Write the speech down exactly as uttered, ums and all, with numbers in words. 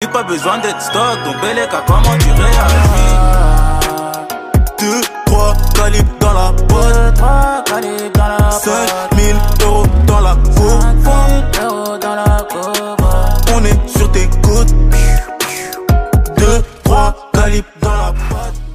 Y'a pas besoin d'être stock, donc Bellec a comment tu réagis? Deux, trois calibres dans la boîte, cinq mille euros dans la coupe. On est sur tes côtes. Deux, trois calibres dans la boîte.